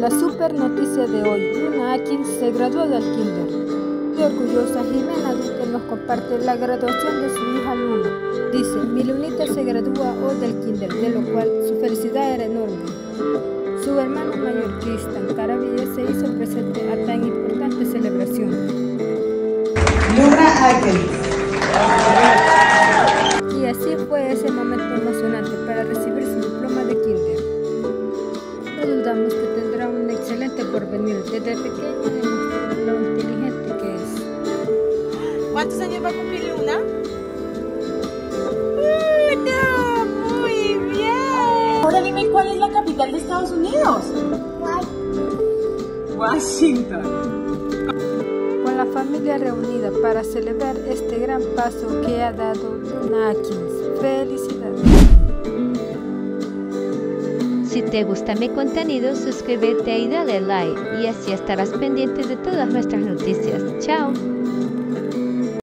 La super noticia de hoy, Luna Atkins se graduó del kinder. Qué orgullosa Jimena Duque nos comparte la graduación de su hija Luna. Dice, mi Lunita se gradúa hoy del kinder, de lo cual su felicidad era enorme. Su hermano mayor Cristian Caravilla se hizo presente a tan importante celebración. Luna Atkins. Y así fue ese momento emocionante para recibir su diploma de kinder. No dudamos que tendrá un excelente porvenir. Desde pequeña demostró lo inteligente que es. ¿Cuántos años va a cumplir Luna? ¡Uno! ¡Muy bien! Ahora dime, ¿cuál es la capital de Estados Unidos? Washington. Con la familia reunida para celebrar este gran paso que ha dado Luna Atkins. ¡Felicidades! Si te gusta mi contenido, suscríbete y dale like, y así estarás pendiente de todas nuestras noticias. ¡Chao!